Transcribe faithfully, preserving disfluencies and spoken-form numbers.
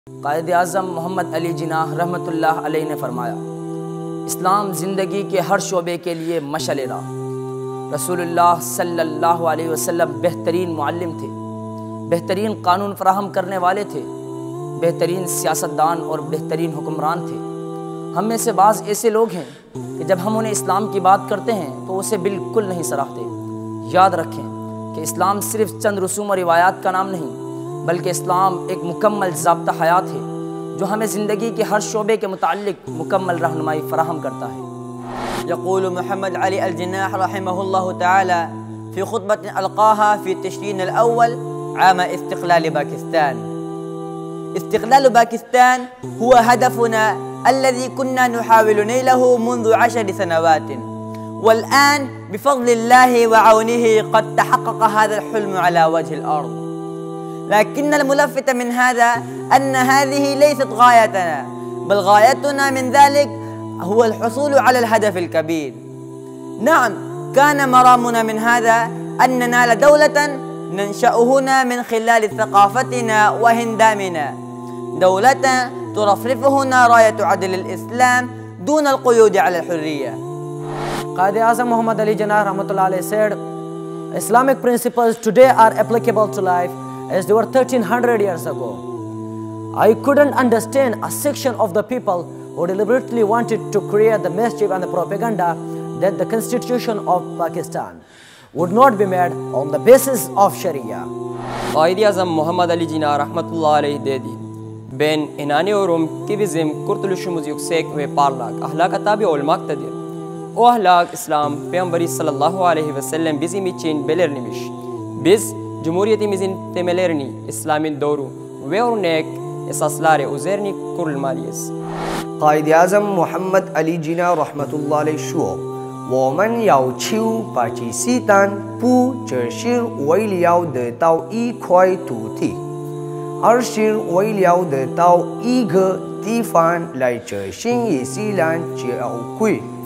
قائد اعظم محمد علی جناح رحمۃ اللہ علیہ نے فرمایا، اسلام زندگی کے ہر شعبے کے لیے مشعل راہ۔ رسول اللہ صلی اللہ علیہ وسلم بہترین معلم تھے، بہترین قانون فراہم کرنے والے تھے، بہترین سیاستدان اور بہترین حکمران تھے۔ ہم میں سے بعض ایسے لوگ ہیں کہ جب ہم انہیں اسلام کی بات کرتے ہیں تو اسے بالکل نہیں سراہتے۔ یاد رکھیں کہ اسلام صرف چند رسوم و روایات کا نام نہیں، بلکہ اسلام ایک مکمل ضابطہ حیات ہے جو ہمیں زندگی کے ہر شعبے کے متعلق مکمل رہنمائی فراہم کرتا ہے۔ يقول محمد علي الجناح رحمه الله تعالى في خطبة ألقاها في تشرين الأول عام استقلال باكستان: استقلال باكستان هو هدفنا الذي كنا نحاول نيله منذ عشر سنوات، والآن بفضل الله وعونه قد تحقق هذا الحلم على وجه الأرض. لكن الملفت من هذا أن هذه ليست غايتنا، بل غايتنا من ذلك هو الحصول على الهدف الكبير. نعم، كان مرامنا من هذا أن ننال دولة ننشأ هنا من خلال ثقافتنا وهندامنا، دولة ترفرف هنا راية عدل الإسلام دون القيود على الحرية. Quaid Azam Muhammad Ali Jinnah Rahmatullah Alayhi said, Islamic principles today are applicable to life as they were thirteen hundred years ago. I couldn't understand a section of the people who deliberately wanted to create the mischief and the propaganda that the constitution of Pakistan would not be made on the basis of Sharia. Quaid Azam محمد علی جناح رحمۃ اللہ علیہ دیدی بین انانی اوروم کیویزم کرتل شموز یکسیک و پارلاک اخلاق تابع علماء تدیر او اخلاق اسلام پیغمبری صلی اللہ علیہ وسلم بیزی میچین بلرنیمش biz Cumhuriyetimizin temellerini İslam'ın doğru ve örnek esasları üzerine kurulmalıyız. Kaid-i-Azam Muhammad Ali Jinnah rahmatullahi aleyh说，我们要求巴基斯坦不只是为了得到一块土地，而是为了得到一个地方来执行伊斯兰教规。